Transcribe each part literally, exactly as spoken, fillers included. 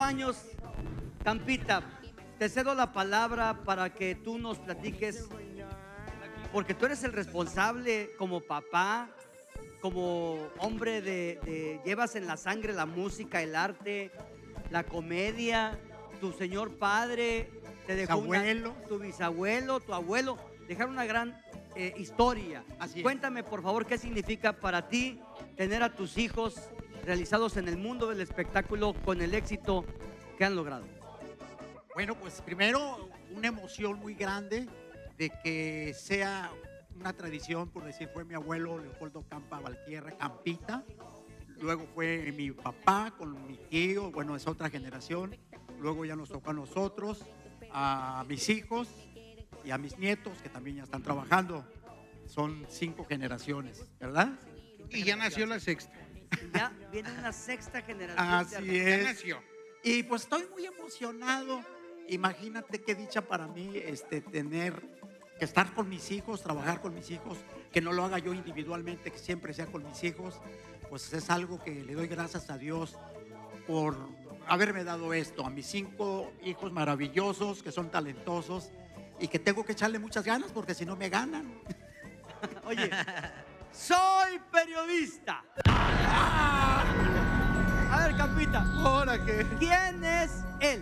años, Campita, te cedo la palabra para que tú nos platiques, porque tú eres el responsable como papá, como hombre de, de llevas en la sangre la música, el arte, la comedia. Tu señor padre te dejó una, tu bisabuelo, tu abuelo, dejaron una gran eh, historia. Así es. Cuéntame, por favor, qué significa para ti tener a tus hijos realizados en el mundo del espectáculo con el éxito que han logrado. Bueno, pues primero una emoción muy grande de que sea una tradición, por decir, fue mi abuelo Leopoldo Campa Valtierra, Campita. Luego fue mi papá con mi tío, bueno, es otra generación. Luego ya nos tocó a nosotros, a mis hijos y a mis nietos, que también ya están trabajando. Son cinco generaciones, ¿verdad? Y ya nació la sexta. Ya viene una sexta generación. Así es. Ya nació. Y pues estoy muy emocionado. Imagínate qué dicha para mí este, tener que estar con mis hijos, trabajar con mis hijos, que no lo haga yo individualmente, que siempre sea con mis hijos. Pues es algo que le doy gracias a Dios por haberme dado esto, a mis cinco hijos maravillosos, que son talentosos y que tengo que echarle muchas ganas porque si no me ganan. Oye, soy periodista. A ver, Campita, ¿Ahora qué? ¿quién es él?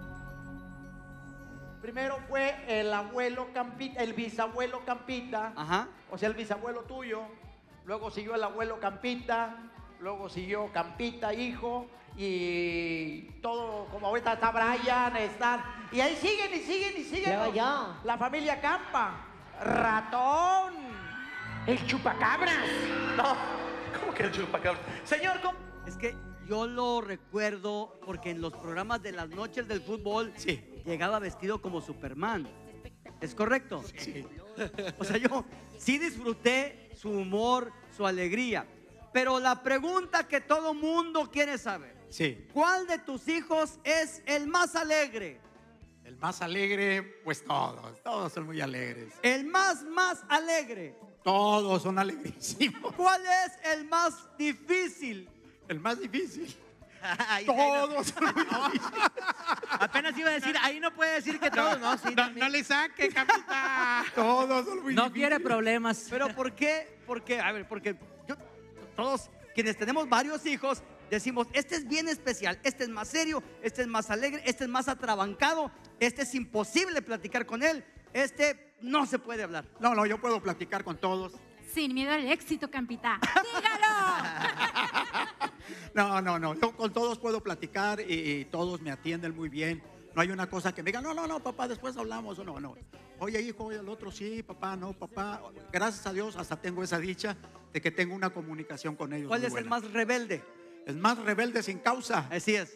Primero fue el abuelo Campita, el bisabuelo Campita, Ajá. o sea, el bisabuelo tuyo. Luego siguió el abuelo Campita, luego siguió Campita, hijo, y todo, como ahorita está Brian, están, y ahí siguen y siguen y siguen. Ya, ya. La familia Campa, Ratón, el chupacabras. No, ¿cómo que el chupacabras? Señor, ¿cómo? Es que yo lo recuerdo porque en los programas de las noches del fútbol Sí. llegaba vestido como Superman. ¿Es correcto? Sí. O sea, yo sí disfruté su humor, su alegría. Pero la pregunta que todo mundo quiere saber, Sí. ¿cuál de tus hijos es el más alegre? El más alegre, pues todos, todos son muy alegres. El más, más alegre. Todos son alegrísimos. ¿Cuál es el más difícil? El más difícil. Ay, Todos son muy difíciles. apenas iba a decir, ahí no puede decir que todos, ¿no? Sí, No, también. no le saque, Campita. Todos son muy No difíciles. quiere problemas. Pero ¿por qué? Porque, a ver, porque yo, todos quienes tenemos varios hijos decimos, este es bien especial, este es más serio, este es más alegre, este es más atrabancado, este es imposible platicar con él, este no se puede hablar. No, no, yo puedo platicar con todos. Sin miedo al éxito, Campita. ¡Dígalo! No, no, no. Yo con todos puedo platicar y, y todos me atienden muy bien. No hay una cosa que me digan, no, no, no, papá, después hablamos o no, no. Oye, hijo, oye, el otro sí, papá, no, papá. Gracias a Dios hasta tengo esa dicha de que tengo una comunicación con ellos. ¿Cuál muy es el buena. más rebelde? El más rebelde sin causa. Así es.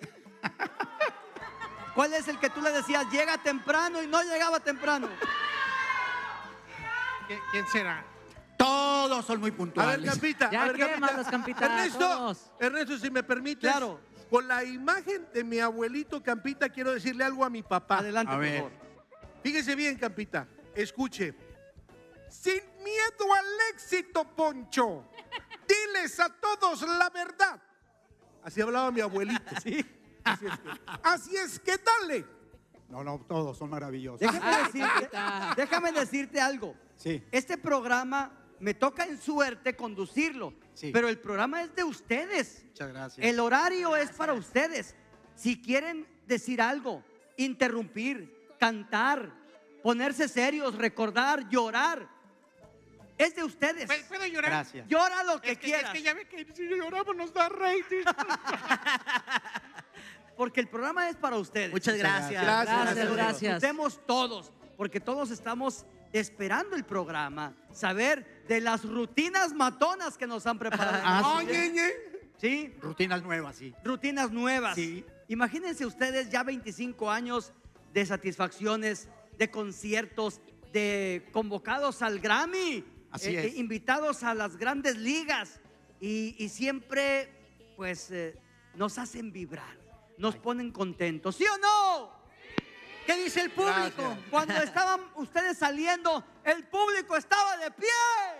¿Cuál es el que tú le decías, llega temprano y no llegaba temprano? ¿Qui- ¿Quién será? Todos son muy A ver, puntuales. Campita. Ya a ver, quémalos, Campita, Ernesto, todos. Ernesto, si me permites. Claro. Con la imagen de mi abuelito Campita, quiero decirle algo a mi papá. Adelante, A por ver. favor. Fíjese bien, Campita. Escuche. Sin miedo al éxito, Poncho. Diles a todos la verdad. Así hablaba mi abuelito. Sí. Así es que, así es que dale. No, no, todos son maravillosos. Déjame decirte, Campita. déjame decirte algo. Sí. Este programa me toca en suerte conducirlo, Sí. pero el programa es de ustedes. Muchas gracias. El horario es para ustedes. Si quieren decir algo, interrumpir, cantar, ponerse serios, recordar, llorar, es de ustedes. ¿Puedo- ¿Puedo llorar? Gracias. Llora lo que Es que, quieras. es que ya ve que si lloramos nos da rating. Porque el programa es para ustedes. Muchas gracias. Gracias, Gracias, gracias. gracias. Disfrutemos todos, porque todos estamos esperando el programa, saber de las rutinas matonas que nos han preparado. Ah, Ay, ñe, ñe. ¿Sí? Rutinas nuevas, sí. Rutinas nuevas. Sí. Imagínense ustedes ya veinticinco años de satisfacciones, de conciertos, de convocados al Grammy, Así eh, es. eh, invitados a las grandes ligas y, y siempre pues eh, nos hacen vibrar, nos ponen contentos, ¿sí o no? ¿Qué dice el público? Gracias. Cuando estaban ustedes saliendo, el público estaba de pie.